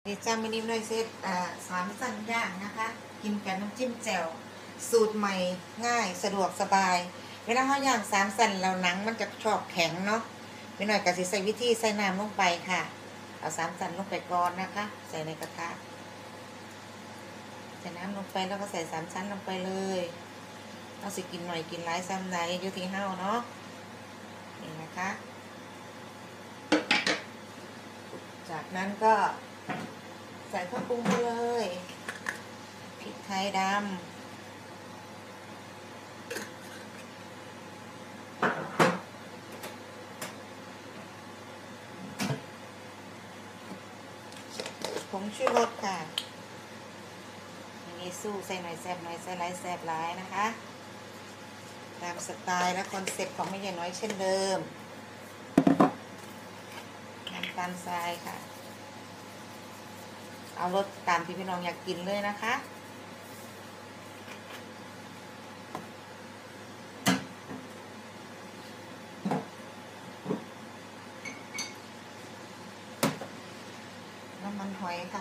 จำมินิมเลยเซต3 สันย่างนะคะกินกับน้ำจิ้มแจ่วสูตรใหม่ง่ายสะดวกสบายเวลาเขาย่าง3 สันแล้วหนังมันจะชอบแข็งเนาะไม่หน่อยก็สิใส่วิธีใส่น้ำลงไปค่ะเอา3 สันลงไปก่อนนะคะใส่ในกระทะใส่น้ำลงไปแล้วก็ใส่3 ชั้นลงไปเลยเอาสิกินหน่อยกินหลายซ้ำไหนอยู่ที่เฮ้าเนาะนี่นะคะจากนั้นก็ใส่เครื่องปรุงไปเลยพริกไทยดำผงชูรสค่ะมีสู้ใส่หน่อยแซ่บหน่อยใส่หลายแซ่บหลายนะคะตามสไตล์และคอนเซ็ปต์ของแม่ใหญ่น้อยเช่นเดิมน้ำตาลทรายค่ะเอารสตามที่พี่น้องอยากกินเลยนะคะน้ำมันหอยค่ะ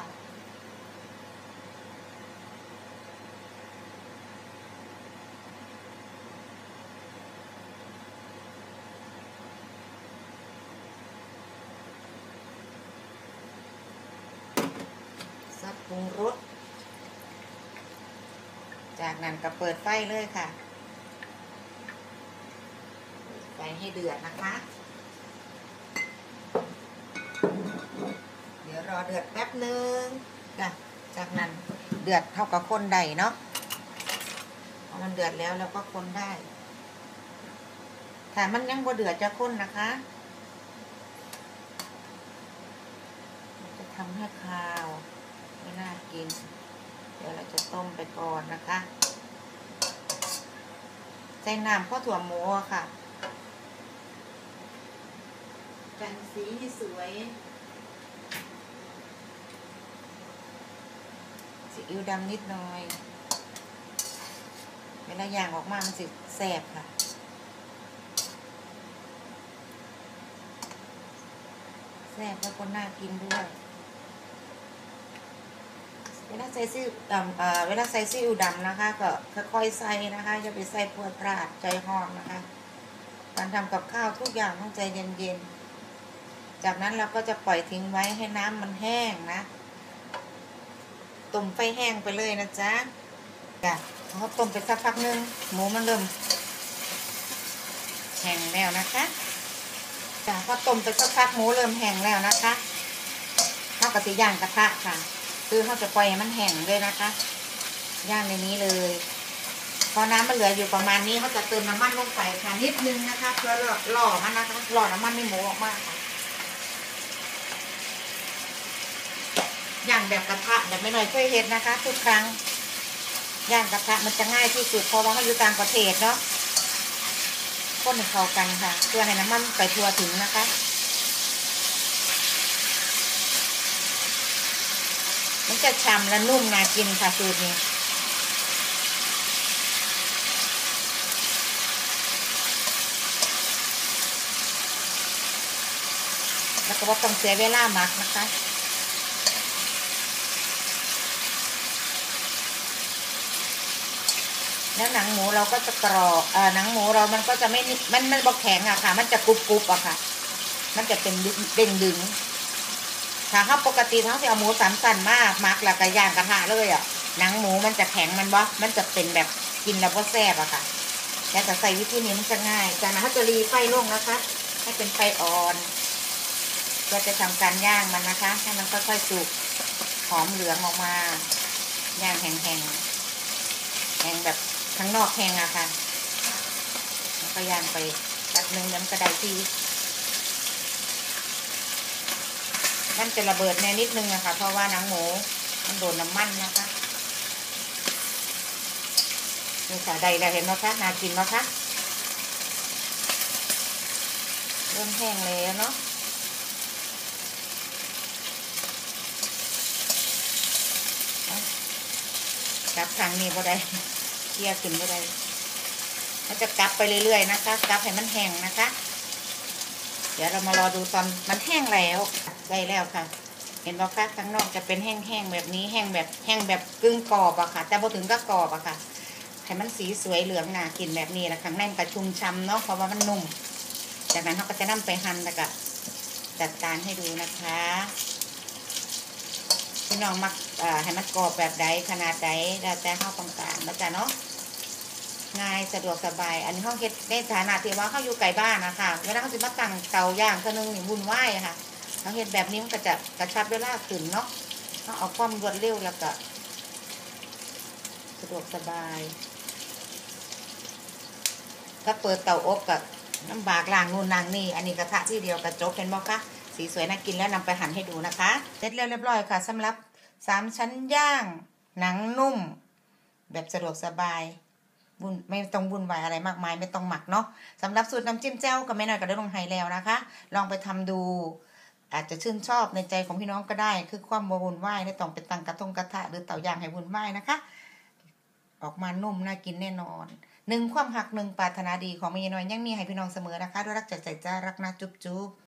ซับปรุงรสจากนั้นก็เปิดไฟเลยค่ะไฟให้เดือดนะคะเดี๋ยวรอเดือดแป๊บนึงจ้ะจากนั้นเดือดเท่ากับคนได้เนาะพอมันเดือดแล้วเราก็คนได้ถ้ามันยังบ่เดือดจะคนนะคะจะทำให้คาวไม่น่ากินเดี๋ยวเราจะต้มไปก่อนนะคะใส่น้ำข้าวถั่วหมูค่ะแต่งสีให้สวยซีอิ๊วดำนิดหน่อยเวลาย่างออกมามันสิแสบค่ะแสบแล้วก็น่ากินด้วยเวลาใส่ซีอิ๊วดำเวลาใส่ซีอิ๊วดำนะคะก็ค่อยๆใส่นะคะอย่าไปใส่พรวดพลาดใจห้อนนะคะการทำกับข้าวทุกอย่างต้องใจเย็นๆจากนั้นเราก็จะปล่อยทิ้งไว้ให้น้ำมันแห้งนะต้มไฟแห้งไปเลยนะจ๊ะจ้ะเขาต้มไปสักพักนึงหมูมันเริ่มแห้งแล้วนะคะจ้ะพอต้มไปสักพักหมูเริ่มแห้งแล้วนะคะเขาก็จะย่างกระทะค่ะคือเขาจะปล่อยให้มันแห้งเลยนะคะย่างในนี้เลยพอน้ำมันเหลืออยู่ประมาณนี้เขาจะเติมน้ำมันลงไปค่ะนิดนึงนะคะเพื่อหล่อมันนะคะหล่อน้ำมันในหมูออกมาค่ะย่างแบบกระทะแบบไม่น้อยเคยเห็นนะคะทุกครั้งย่างกระทะมันจะง่ายที่สุดเพราะว่าเขาอยู่ต่างประเทศเนาะคนให้เข้ากันค่ะเพื่อให้น้ำมันไปทั่วถึงนะคะมันจะฉ่ำและนุ่มน่ากินค่ะสูตรนี้แล้วก็ว่าต้องเสียเวลาหมักนะคะแล้วหนังหมูเราก็จะกรอบหนังหมูเรามันก็จะมันบอกแข็งอะค่ะมันจะกรุบอะค่ะมันจะเป็นเด้งดึงถ้าเขาปกติทั้งที่เอาหมู3 สันมากมักแล้วก็ย่างกระทะเลยอะหนังหมูมันจะแข็งมันจะเป็นแบบกินแล้วก็แซ่บอะค่ะแต่ใส่วิธีนี้มันจะง่ายจากนั้นเขาจะรีไฟลงนะคะให้เป็นไฟอ่อนเราจะทำการย่างมันนะคะให้มันค่อยๆสุกหอมเหลืองออกมาย่างแห้งแบบข้างนอกแห้งอะค่ะแล้วก็ย่างไปแป๊บนึงแล้วก็ได้ที่มันจะระเบิดแน่นิดนึงอะค่ะเพราะว่าหนังหมูมันโดนน้ำมันนะคะนี่ค่ะได้แล้วเห็นไหมคะน่ากินไหมคะเริ่มแห้งแล้วเนาะกลับทางนี้บ่ได้เคี่ยวขึ้นบ่ได้มันจะกลับไปเรื่อยๆนะคะกลับให้มันแห้งนะคะเดี๋ยวเรามารอดูตอนมันแห้งแล้วได้แล้วค่ะห็นบอกค่ะข้างนอกจะเป็นแห้งๆแบบนี้แห้งแบบกึ่งกรอบอะค่ะแต่พอถึงก็กรอบอะค่ะให้มันสีสวยเหลืองน่ากินแบบนี้แหละข้างในมันกระชุ่มช้ำเนาะเพราะว่ามันนุ่มจากนั้นเขาก็จะนำไปหั่นแล้วก็จัดการให้ดูนะคะพี่น้องมักให้มันกรอบแบบใดขนาดใดแล้วแต่เขาต้องการนะจ๊ะเนาะง่ายสะดวกสบายอันนี้เขาเฮ็ดในฐานะที่ว่าเขาอยู่ไกลบ้านนะคะเวลาเขาสิมาตั้งเตาย่างเท่านึงนี่วุ่นวายค่ะเขาเฮ็ดแบบนี้มันก็จะกระชับเวลาขึ้นเนาะเขาเอาความรวดเร็วแล้วก็สะดวกสบายถ้าเปิดเตาอบกับน้ำบากล้างนู่นล้างนี่อันนี้กระทะที่เดียวกระจบเห็นบ่คะสีสวยน่ากินแล้วนำไปหั่นให้ดูนะคะเสร็จแล้วเรียบร้อยค่ะสำหรับ3 ชั้นย่างหนังนุ่มแบบสะดวกสบายไม่ต้องวุ่นวายอะไรมากมายไม่ต้องหมักเนาะสำหรับสูตรน้ำจิ้มแจ่วก็ไม่น้อยก็ได้ลงไฮแล้วนะคะลองไปทำดูอาจจะชื่นชอบในใจของพี่น้องก็ได้คือความวุ่นวายไม่ต้องไปตั้งกระทะหรือเตาย่างให้วุ่นวายนะคะออกมานุ่มน่ากินแน่นอน1 ความหัก 1 ปรารถนาดีของแม่ยายน้อยยังมีให้พี่น้องเสมอนะคะด้วยรักจากใจจ้ารักนะจุ๊บ